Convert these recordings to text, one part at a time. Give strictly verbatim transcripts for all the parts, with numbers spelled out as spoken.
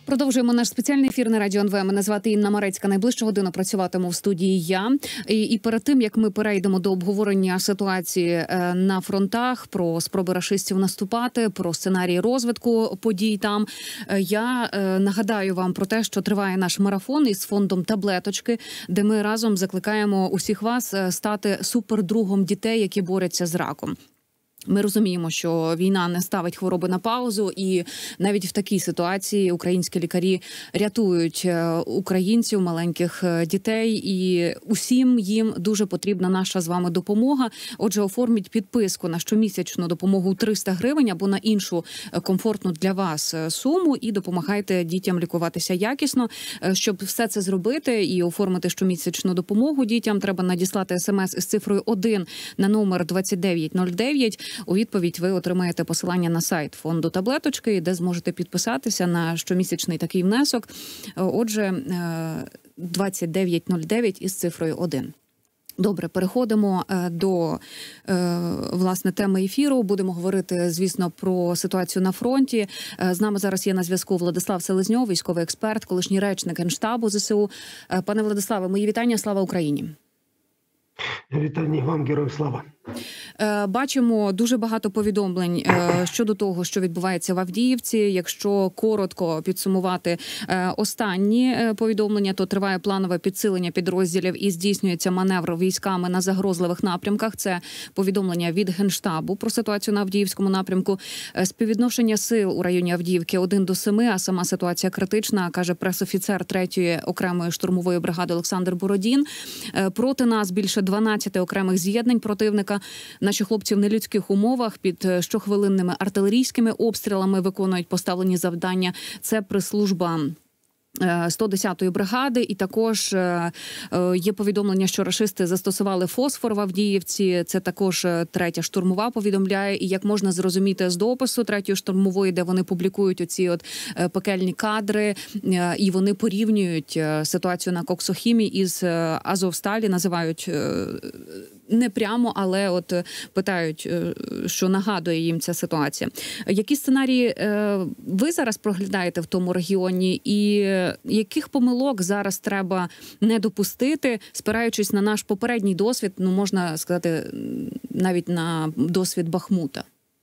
Продовжуємо наш спеціальний ефір на Радіо ен ве. Мене звати Інна Марецька. Найближчу годину працюватиму в студії я. І, і перед тим, як ми перейдемо до обговорення ситуації на фронтах, про спроби рашистів наступати, про сценарії розвитку подій там, я нагадаю вам про те, що триває наш марафон із фондом «Таблеточки», де ми разом закликаємо усіх вас стати супердругом дітей, які борються з раком. Ми розуміємо, що війна не ставить хвороби на паузу, і навіть в такій ситуації українські лікарі рятують українців, маленьких дітей, і усім їм дуже потрібна наша з вами допомога. Отже, оформіть підписку на щомісячну допомогу триста гривень або на іншу комфортну для вас суму і допомагайте дітям лікуватися якісно. Щоб все це зробити і оформити щомісячну допомогу дітям, треба надіслати смс із цифрою один на номер двадцять дев'ять нуль дев'ять. У відповідь ви отримаєте посилання на сайт фонду «Таблеточки», де зможете підписатися на щомісячний такий внесок. Отже, двадцять дев'ять нуль дев'ять із цифрою один. Добре, переходимо до, власне, теми ефіру. Будемо говорити, звісно, про ситуацію на фронті. З нами зараз є на зв'язку Владислав Селезньов, військовий експерт, колишній речник Генштабу зе се у. Пане Владиславе, мої вітання, слава Україні! Вітання вам, героям слава! Бачимо дуже багато повідомлень щодо того, що відбувається в Авдіївці. Якщо коротко підсумувати останні повідомлення, то триває планове підсилення підрозділів і здійснюється маневр військами на загрозливих напрямках. Це повідомлення від Генштабу про ситуацію на Авдіївському напрямку. Співвідношення сил у районі Авдіївки один до семи, а сама ситуація критична, каже пресофіцер третьої окремої штурмової бригади Олександр Бородін. Проти нас більше дванадцяти окремих з'єднань противника. Наші хлопці в нелюдських умовах під щохвилинними артилерійськими обстрілами виконують поставлені завдання. Це прес-служба сто десятої бригади, і також є повідомлення, що рашисти застосували фосфор в Авдіївці. Це також третя штурмова повідомляє. І як можна зрозуміти з допису третьої штурмової, де вони публікують оці от пекельні кадри, і вони порівнюють ситуацію на Коксохімі із Азовсталі, називають не прямо, але от питають, що нагадує їм ця ситуація. Які сценарії ви зараз проглядаєте в тому регіоні, і яких помилок зараз треба не допустити, спираючись на наш попередній досвід, ну можна сказати, навіть на досвід Бахмута?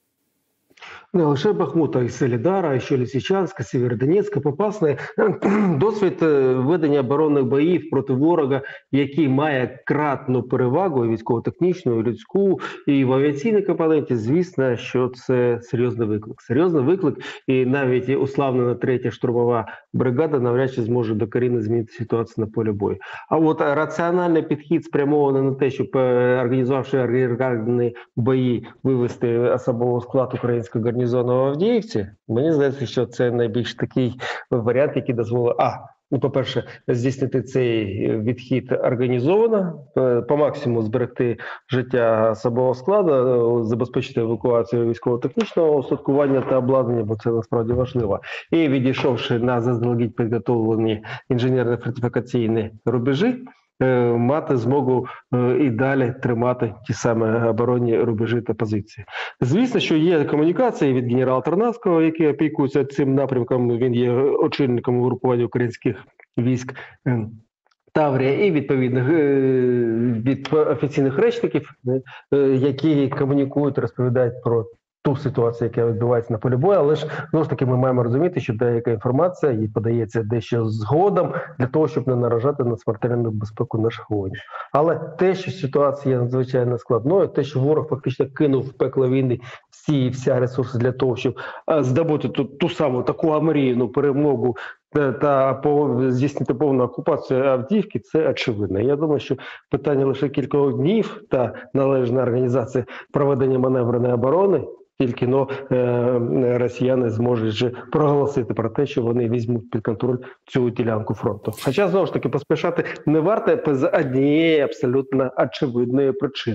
Не лише Бахмута, і Солідара, і що Лисичанська, Сєвєродонецька, Попасна. Досвід ведення оборонних боїв проти ворога, який має кратну перевагу, військово-технічну, і людську, і в авіаційній компоненті, звісно, що це серйозний виклик. Серйозний виклик, і навіть уславлена третя штурмова бригада навряд чи зможе докорінно змінити ситуацію на полі бою. А от раціональний підхід спрямований на те, щоб, організувавши агрегатні бої, вивести особовий склад українського гарнізону в Авдіївці, мені здається, що це найбільш такий варіант, який дозволить, а, ну, по-перше, здійснити цей відхід організовано, по максимуму зберегти життя особового складу, забезпечити евакуацію військово-технічного устаткування та обладнання, бо це насправді важливо. І відійшовши на заздалегідь підготовлені інженерно-фортифікаційні рубежі, мати змогу і далі тримати ті самі оборонні рубежі та позиції. Звісно, що є комунікації від генерала Тарнавського, який опікується цим напрямком, він є очільником угрупування українських військ Таврія, і відповідно від офіційних речників, які комунікують, розповідають про ту ситуацію, яка відбувається на полі бою, але ж, знову ж таки, ми маємо розуміти, що деяка інформація їй подається дещо згодом для того, щоб не наражати на смертельну безпеку наших воїнів. Але те, що ситуація є надзвичайно складною, те, що ворог фактично кинув в пекло війни всі і вся ресурси для того, щоб здобути ту, ту саму таку омріяну перемогу та здійснити повну окупацію Авдіївки, це очевидно. Я думаю, що питання лише кількох днів та належна організація проведення маневреної оборони, тільки но е, росіяни зможуть вже проголосити про те, що вони візьмуть під контроль цю ділянку фронту. Хоча, знову ж таки, поспішати не варто з однієї абсолютно очевидної причини.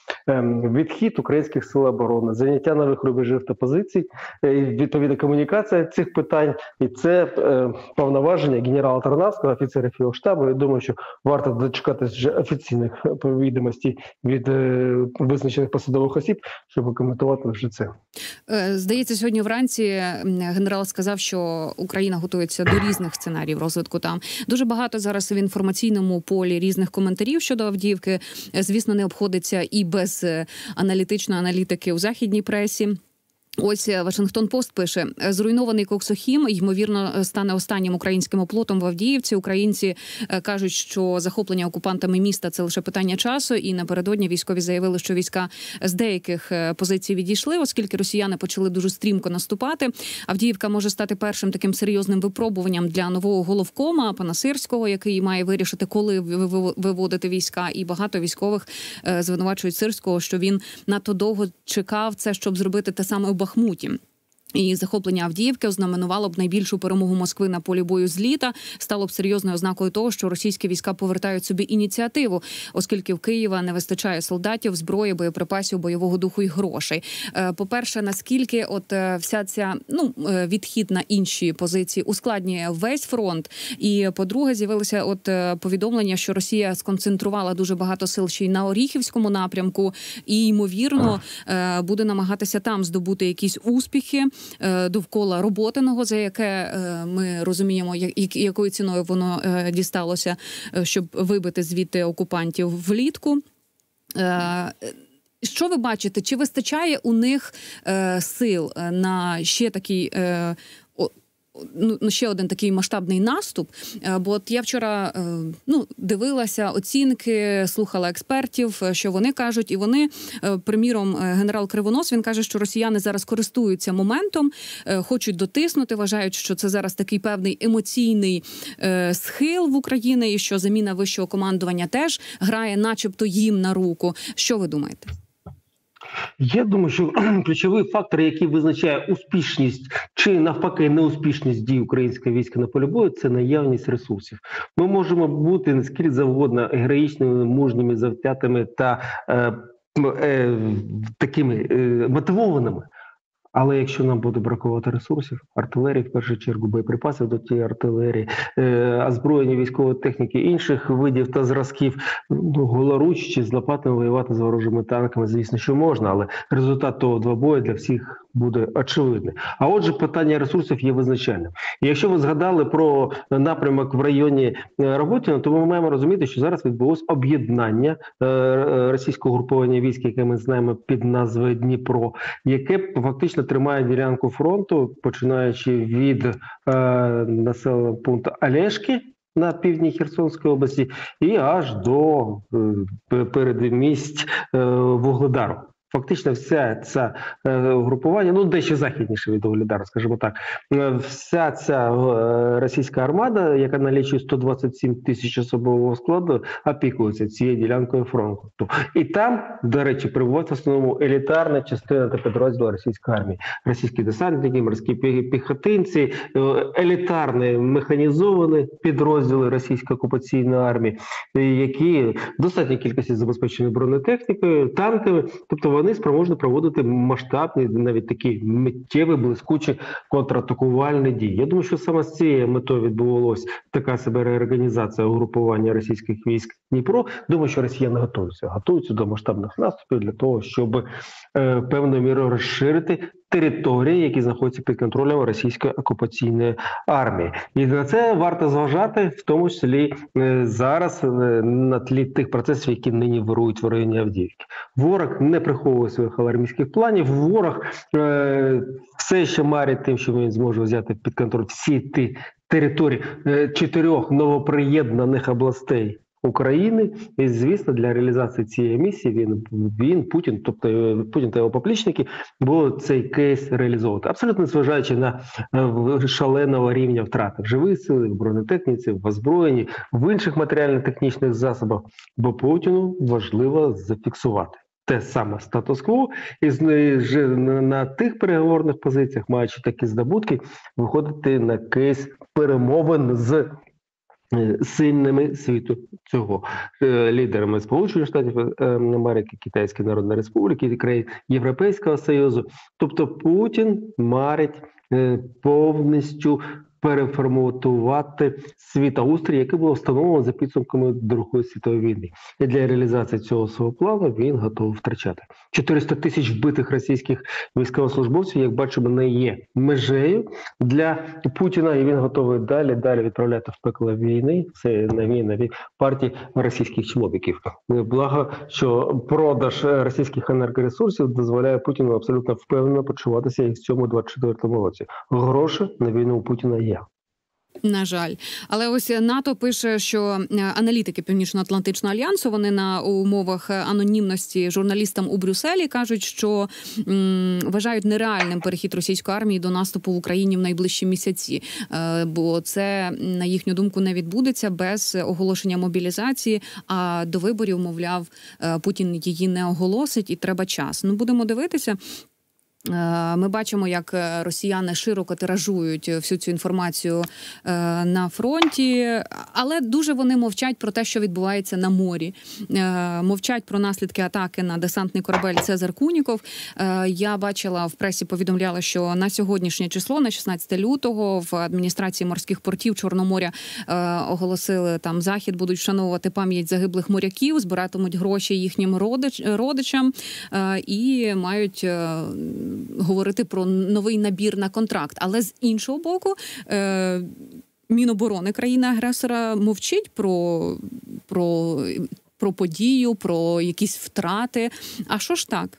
відхід українських сил оборони, заняття нових рубежів та позицій, відповідна комунікація цих питань, і це повноваження генерала Тарнавського, офіцерів його штабу. Я думаю, що варто дочекатися вже офіційних відомостей від визначених посадових осіб, щоб коментувати вже це. Здається, сьогодні вранці генерал сказав, що Україна готується до різних сценаріїв розвитку там. Дуже багато зараз в інформаційному полі різних коментарів щодо Авдіївки. Звісно, не обходиться і без аналітичної аналітики у західній пресі. Ось Вашингтон-Пост пише: зруйнований Коксохім, ймовірно, стане останнім українським оплотом в Авдіївці. Українці кажуть, що захоплення окупантами міста – це лише питання часу, і напередодні військові заявили, що війська з деяких позицій відійшли, оскільки росіяни почали дуже стрімко наступати. Авдіївка може стати першим таким серйозним випробуванням для нового головкома, пана Сирського, який має вирішити, коли виводити війська. І багато військових звинувачують Сирського, що він надто довго чекав це, щоб зробити те саме у Бахмуті. І захоплення Авдіївки ознаменувало б найбільшу перемогу Москви на полі бою з літа, стало б серйозною ознакою того, що російські війська повертають собі ініціативу, оскільки в Києва не вистачає солдатів, зброї, боєприпасів, бойового духу і грошей. По-перше, наскільки от вся ця, ну, відхід на інші позиції ускладнює весь фронт, і, по-друге, з'явилося от повідомлення, що Росія сконцентрувала дуже багато сил ще й на Оріхівському напрямку і, ймовірно, буде намагатися там здобути якісь успіхи довкола Роботиного, за яке ми розуміємо, якою ціною воно дісталося, щоб вибити звідти окупантів влітку. Що ви бачите? Чи вистачає у них сил на ще такий ну, ще один такий масштабний наступ? Бо от я вчора ну, дивилася оцінки, слухала експертів, що вони кажуть, і вони, приміром, генерал Кривонос, він каже, що росіяни зараз користуються моментом, хочуть дотиснути, вважають, що це зараз такий певний емоційний схил в Україні, і що заміна вищого командування теж грає начебто їм на руку. Що ви думаєте? Я думаю, що ключовий фактор, який визначає успішність чи навпаки неуспішність дій українського війська на полі бою, це наявність ресурсів. Ми можемо бути наскільки завгодно героїчними, мужніми, завзятими та е, е, такими е, мотивованими. Але якщо нам буде бракувати ресурсів, артилерії, в першу чергу, боєприпасів до тієї артилерії, е, озброєння військової техніки, інших видів та зразків, ну, голоруч чи з лопатами воювати з ворожими танками, звісно, що можна, але результат того двобою для всіх буде очевидний. А отже, питання ресурсів є визначальним. І якщо ви згадали про напрямок в районі Роботіна, то ми маємо розуміти, що зараз відбулось об'єднання е, російського групування військ, яке ми знаємо під назвою Дніпро, яке фактично тримає ділянку фронту, починаючи від е, населеного пункту Олешки на півдні Херсонської області і аж до е, передмість е, Вугледару. Фактично вся ця е, групування, ну дещо західніше від Вугледара, скажімо так, е, вся ця е, російська армада, яка налічує сто двадцять сім тисяч особового складу, опікується цією ділянкою фронту. І там, до речі, перебувають в основному елітарна частина та підрозділи російської армії. Російські десантники, морські піхотинці, е, елітарні механізовані підрозділи російської окупаційної армії, які в достатній кількості забезпечені бронетехнікою, танками, тобто вони Вони спроможні проводити масштабні, навіть такі миттєві, блискучі контратакувальні дії. Я думаю, що саме з цією метою відбувалася така себе реорганізація угрупування російських військ Дніпро. Думаю, що росіяни готуються. Готуються до масштабних наступів для того, щоб е, певною мірою розширити території, які знаходяться під контролем російської окупаційної армії. І на це варто зважати, в тому числі е, зараз е, на тлі тих процесів, які нині вирують в районі Авдіївки. Ворог не приховує своїх алармійських планів, ворог е, все ще марить тим, що він зможе взяти під контроль всі ті території е, чотирьох новоприєднаних областей України. І, звісно, для реалізації цієї місії він, він Путін, тобто Путін та його поплічники, будуть цей кейс реалізовувати. Абсолютно зважаючи на шаленого рівня втрати в живій сили, в бронетехніці, в озброєнні, в інших матеріально-технічних засобах, бо Путіну важливо зафіксувати те саме статус-кво, і вже на тих переговорних позиціях, маючи такі здобутки, виходити на кейс перемовин з сильними світу цього, лідерами Сполучених Штатів Америки, Китайської Народної Республіки, країн Європейського Союзу. Тобто Путін марить повністю переформатувати світоустрій, який було встановлено за підсумками Другої світової війни. І для реалізації цього свого плану він готовий втрачати. чотириста тисяч вбитих російських військовослужбовців, як бачимо, не є межею для Путіна, і він готовий далі, далі відправляти в пекло війни, це нові, нові партії російських чмобіків. Благо, що продаж російських енергоресурсів дозволяє Путіну абсолютно впевнено почуватися і в цьому двадцять четвертому році. Гроші на війну у Путіна є. На жаль. Але ось НАТО пише, що аналітики Північно-Атлантичного альянсу, вони на умовах анонімності журналістам у Брюсселі кажуть, що м, вважають нереальним перехід російської армії до наступу в Україні в найближчі місяці. Е, бо це, на їхню думку, не відбудеться без оголошення мобілізації, а до виборів, мовляв, Путін її не оголосить і треба час. Ну, будемо дивитися. Ми бачимо, як росіяни широко тиражують всю цю інформацію на фронті, але дуже вони мовчать про те, що відбувається на морі. Мовчать про наслідки атаки на десантний корабель «Цезар Куніков». Я бачила, в пресі повідомляла, що на сьогоднішнє число, на шістнадцяте лютого, в адміністрації морських портів Чорноморя оголосили там захід, будуть вшановувати пам'ять загиблих моряків, збиратимуть гроші їхнім родич, родичам і мають говорити про новий набір на контракт. Але з іншого боку, е, Міноборони країни-агресора мовчить про, про, про подію, про якісь втрати. А що ж так?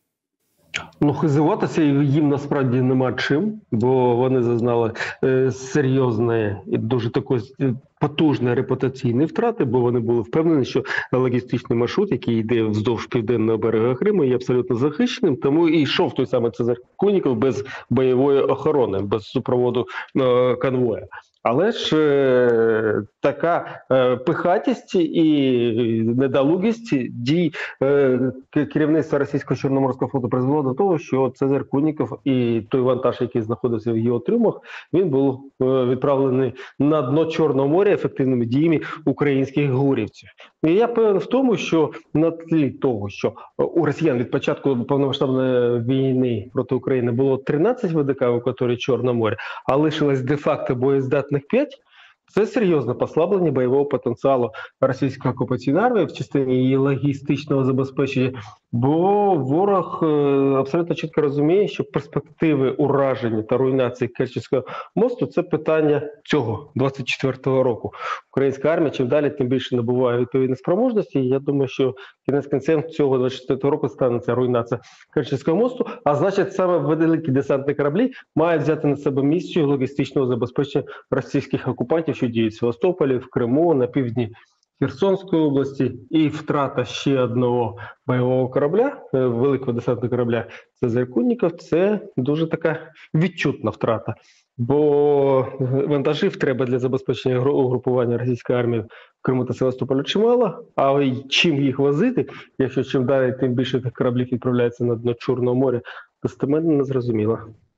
Ну, хизуватися їм насправді нема чим, бо вони зазнали е, серйозної і дуже такої потужної репутаційної втрати, бо вони були впевнені, що логістичний маршрут, який йде вздовж південного берега Криму, є абсолютно захищеним, тому і йшов той самий Цезар Куніков без бойової охорони, без супроводу е, конвоя. Але ж е, така е, пихатість і недолугість дій е, керівництва Російського Чорноморського флоту призвело до того, що Цезар Куніков і той вантаж, який знаходився в його трюмах, він був е, відправлений на дно Чорного моря ефективними діями українських гурівців. І я певен в тому, що на тлі того, що у росіян від початку повномасштабної війни проти України було тринадцять ВДК в акваторії Чорного моря, а лишилось де-факто боєздатних п'ять, це серйозне послаблення бойового потенціалу російської окупаційної армії в частині її логістичного забезпечення, бо ворог е, абсолютно чітко розуміє, що перспективи ураження та руйнації Керченського мосту – це питання цього двадцять четвертого року. Українська армія чим далі, тим більше набуває відповідні спроможності. І я думаю, що кінець кінцем цього двадцять четвертого року станеться руйнація Керченського мосту, а значить саме великі десантні кораблі мають взяти на себе місію логістичного забезпечення російських окупантів, що діють в Севастополі, в Криму, на півдні Херсонської області, і втрата ще одного бойового корабля, великого десантного корабля «Цезар Куніков» – це дуже така відчутна втрата. Бо вантажів треба для забезпечення угрупування російської армії в Криму та Севастополі чимало, а чим їх возити, якщо чим далі, тим більше тих кораблів відправляється на дно Чорного моря, достеменно не зрозуміло.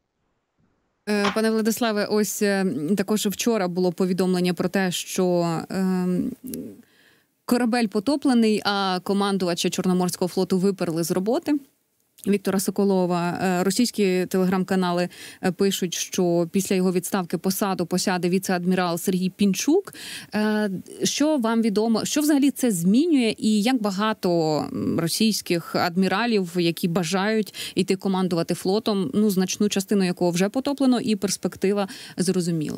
Пане Владиславе, ось також вчора було повідомлення про те, що е, корабель потоплений, а командувача Чорноморського флоту виперли з роботи. Віктора Соколова. Російські телеграм-канали пишуть, що після його відставки посаду посяде віце-адмірал Сергій Пінчук. Що вам відомо, що взагалі це змінює і як багато російських адміралів, які бажають йти командувати флотом, ну, значну частину якого вже потоплено і перспектива зрозуміла?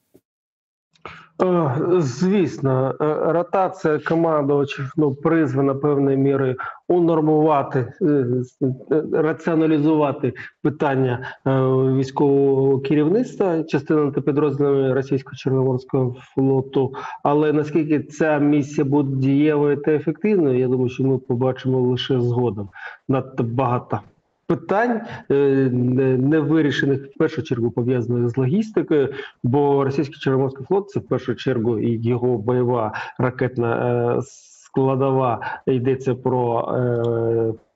Звісно, ротація командувачів ну, призвана певною мірою унормувати, раціоналізувати питання військового керівництва частинами та підрозділами Російського Чорноморського флоту. Але наскільки ця місія буде дієвою та ефективною, я думаю, що ми побачимо лише згодом. Надто багато питань, не вирішених в першу чергу пов'язаних з логістикою, бо Російський Чорноморський флот – це в першу чергу і його бойова ракетна складова, йдеться про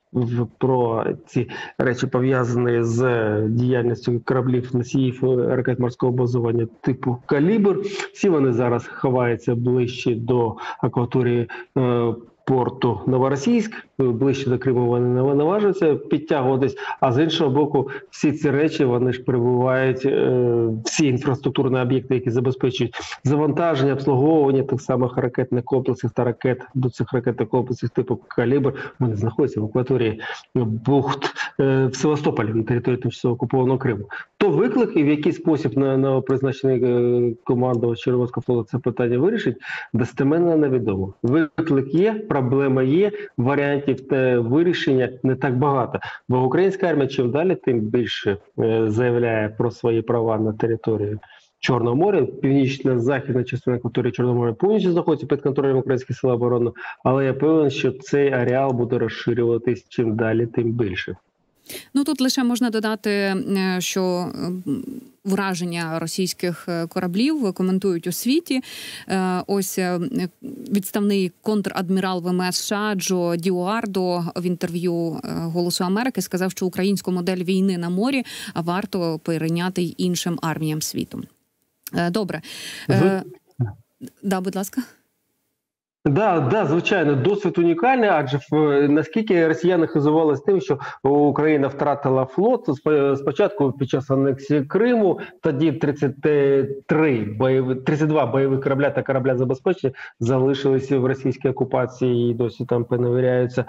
про ці речі, пов'язані з діяльністю кораблів носіїв ракет морського базування типу «Калібр». Всі вони зараз ховаються ближче до акваторії е, порту Новоросійськ, ближче до Криму вони не наважуються підтягуватись, а з іншого боку, всі ці речі, вони ж перебувають, е, всі інфраструктурні об'єкти, які забезпечують завантаження, обслуговування тих самих ракетних комплексів та ракет до цих ракетних комплексів типу «Калібр», вони знаходяться в акваторії бухт е, в Севастополі, на території тимчасово окупованого Криму. То виклик і в який спосіб на, на призначений е, командувач Чорноморського флоту це питання вирішить, достеменно невідомо. Виклик є, проблема є, варіантів та вирішення не так багато. Бо українська армія чим далі, тим більше е, заявляє про свої права на території Чорного моря. Північно-західна частина акваторії Чорного моря повністю знаходиться під контролем українських сил оборони, але я певен, що цей ареал буде розширюватись чим далі, тим більше. Ну, тут лише можна додати, що враження російських кораблів коментують у світі. Ось відставний контрадмірал ВМС США Джо Діуардо в інтерв'ю «Голосу Америки» сказав, що українську модель війни на морі варто перейняти й іншим арміям світу. Добре. Ви... Да, будь ласка. Да, да, звичайно, досвід унікальний, адже наскільки росіяни хизувалися тим, що Україна втратила флот спочатку під час анексії Криму, тоді тридцять три бойові, тридцять два бойових корабля та корабля забезпечення залишилися в російській окупації і досі там перевіряються.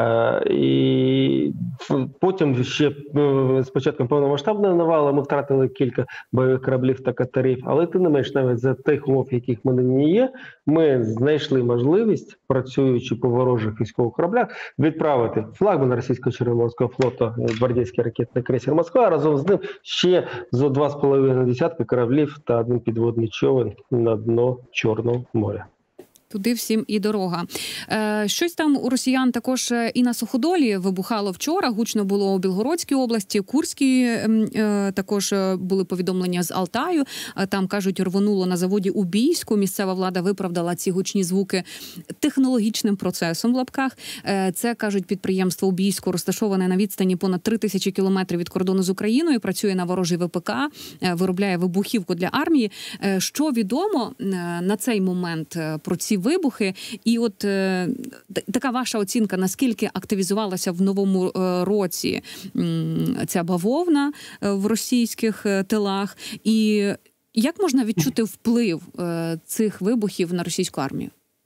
І потім ще з початком повномасштабної навали ми втратили кілька бойових кораблів та катерів, але тим не менш навіть за тих умов, яких ми нині є, ми знайшли можливість можливість, працюючи по ворожих військових кораблях, відправити флагман російського Чорноморського флоту гвардійський ракетний крейсер «Москва», разом з ним ще зо два з половиною десятки кораблів та один підводний човен на дно Чорного моря. Туди всім і дорога. Е, щось там у росіян також і на Суходолі вибухало вчора, гучно було у Білгородській області, Курській, е, також були повідомлення з Алтаю, там, кажуть, рвонуло на заводі у Бійську, місцева влада виправдала ці гучні звуки технологічним процесом в лапках. Е, це, кажуть, підприємство у Бійську розташоване на відстані понад три тисячі кілометрів від кордону з Україною, працює на ворожий ВПК, е, виробляє вибухівку для армії. Е, що відомо е, на цей момент про ці вибухи, і от е, така ваша оцінка, наскільки активізувалася в новому е, році м, ця бавовна е, в російських е, тилах, і як можна відчути вплив е, цих вибухів на російську армію?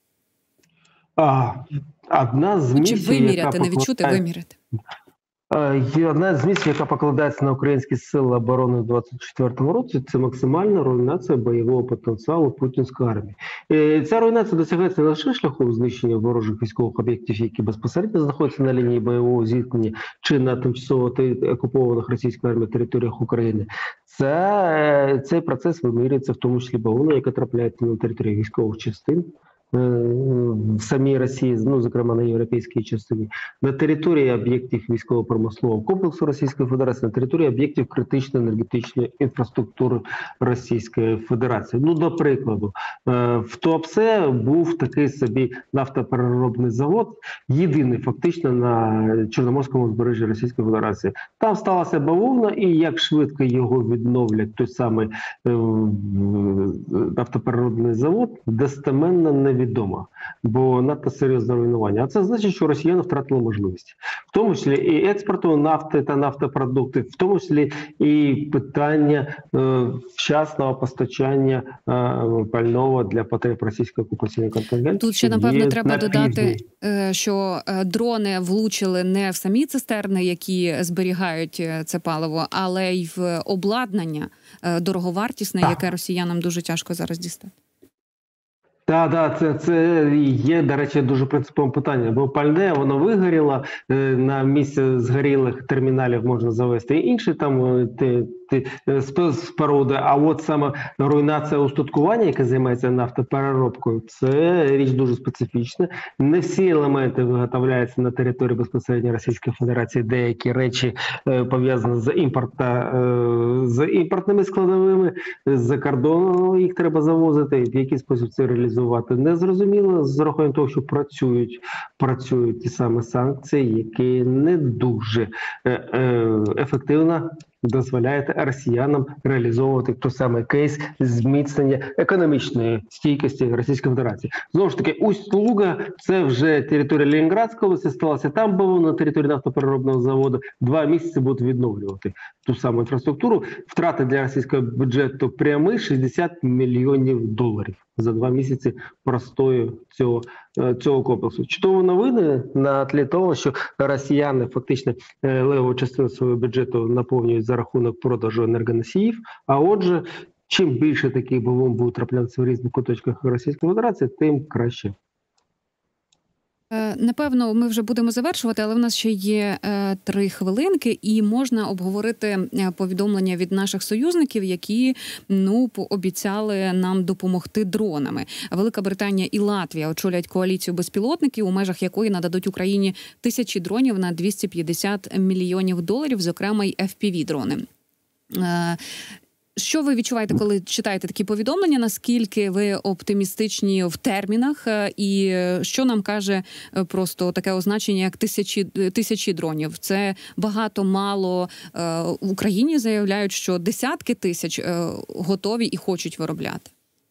А, одна з місій, Чи виміряти, не відчути, покладає... виміряти? Є одна з місій, яка покладається на українські сили оборони в двадцять четвертому році, це максимальна руйнація бойового потенціалу путінської армії. І ця руйнація досягається не лише шляхом знищення ворожих військових об'єктів, які безпосередньо знаходяться на лінії бойового зіткнення чи на тимчасово окупованих російською армією територіях України. Це, цей процес вимірюється в тому числі бавовна, яка трапляється на території військових частин в самій Росії, ну, зокрема на європейській частині, на території об'єктів військово-промислового комплексу Російської Федерації, на території об'єктів критичної енергетичної інфраструктури Російської Федерації. Ну, до прикладу, в Туапсе був такий собі нафтопереробний завод, єдиний фактично на Чорноморському узбережжі Російської Федерації. Там сталася бавовна, і як швидко його відновлять той самий нафтопереробний завод, достеменно не відомо, бо надто серйозне руйнування. А це значить, що росіяни втратили можливість. В тому числі і експорту нафти та нафтопродуктів, в тому числі і питання е, вчасного постачання е, пального для потреб російського окупаційного контингенту. Тут ще, напевно, треба додати, що дрони влучили не в самі цистерни, які зберігають це паливо, але й в обладнання дороговартісне, так, яке росіянам дуже тяжко зараз дістати. Так, так, це, це є, до речі, дуже принциповим питанням, бо пальне, воно вигоріло, на місце згорілих терміналів можна завести інші там споруди, а от саме руйнація устаткування, яке займається нафтопереробкою, це річ дуже специфічна. Не всі елементи виготовляються на території безпосередньо Російської Федерації, деякі речі пов'язані з, імпорта, з імпортними складовими, з-за кордону їх треба завозити, в який спосіб це реалізувати незрозуміло, з рахунком того, що працюють, працюють ті самі санкції, які не дуже ефективно дозволяє росіянам реалізовувати той самий кейс зміцнення економічної стійкості Російської Федерації. Знову ж таки, Усть-Луга – це вже територія Ленінградської області, сталося там було на території нафтопереробного заводу. Два місяці будуть відновлювати ту саму інфраструктуру. Втрати для російського бюджету прямі шістдесят мільйонів доларів за два місяці простою цього, цього комплексу. Чудові новини на тлі того, що росіяни фактично левову частину свого бюджету наповнюють за рахунок продажу енергоносіїв, а отже, чим більше таких бомб будуть траплятися в різних куточках Російської Федерації, тим краще. Напевно, ми вже будемо завершувати, але в нас ще є е, три хвилинки, і можна обговорити повідомлення від наших союзників, які ну пообіцяли нам допомогти дронами. Велика Британія і Латвія очолять коаліцію безпілотників, у межах якої нададуть Україні тисячі дронів на двісті п'ятдесят мільйонів доларів, зокрема й еф пі ві-дрони. Е, Що ви відчуваєте, коли читаєте такі повідомлення? Наскільки ви оптимістичні в термінах? І що нам каже просто таке означення, як тисячі, тисячі дронів? Це багато, мало? В Україні заявляють, що десятки тисяч готові і хочуть виробляти.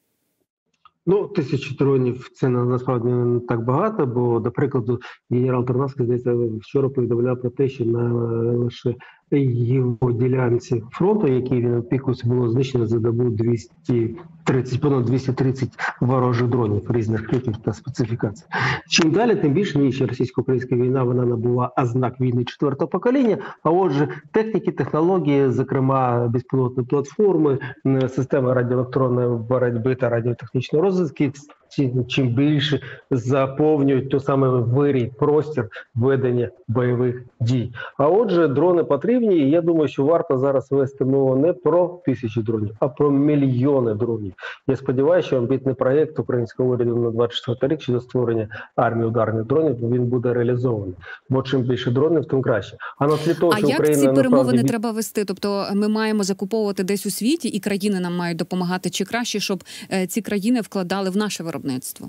Ну, тисячі дронів – це насправді не так багато, бо, до прикладу, генерал Тарнавський, здається, вчора повідомляв про те, що на лише його ділянці фронту, який він опікувався, було знищено за добу двісті тридцять, понад двісті тридцять ворожих дронів різних типів та специфікацій. Чим далі, тим більше, ніж російсько-українська війна, вона набула ознак війни четвертого покоління, а отже, техніки, технології, зокрема безпілотні платформи, системи радіоелектронної боротьби та радіотехнічної розвитки, чим більше заповнюють той самий вирій, простір ведення бойових дій. А отже, дрони потрібні, і я думаю, що варто зараз вести мову не про тисячі дронів, а про мільйони дронів. Я сподіваюся, що амбітний проєкт українського уряду на двадцять четвертий рік щодо створення армії ударних дронів, він буде реалізований. Бо чим більше дронів, тим краще. А на тлі того, а що як Україна, ці перемовини насправді... треба вести? Тобто ми маємо закуповувати десь у світі, і країни нам мають допомагати, чи краще, щоб ці країни вкладали в наше виробництво?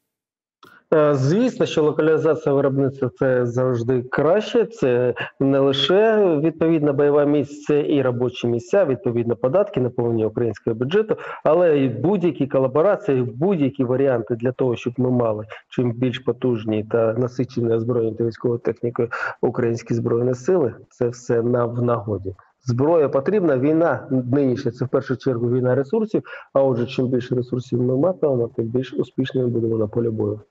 Звісно, що локалізація виробництва – це завжди краще. Це не лише відповідна бойова місце і робочі місця, відповідно податки, наповнення українського бюджету, але і будь-які колаборації, будь-які варіанти для того, щоб ми мали чим більш потужні та насичені озброєння та військовою технікою українські збройні сили – це все нам в нагоді. Зброя потрібна, війна нинішня – це в першу чергу війна ресурсів, а отже, чим більше ресурсів ми матимемо, тим більш успішними будемо на полі бою.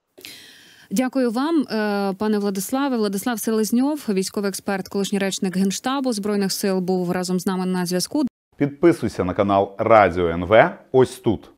Дякую вам, пане Владиславе. Владислав Селезньов, військовий експерт, колишній речник Генштабу Збройних сил, був разом з нами на зв'язку. Підписуйся на канал Радіо ен ве ось тут.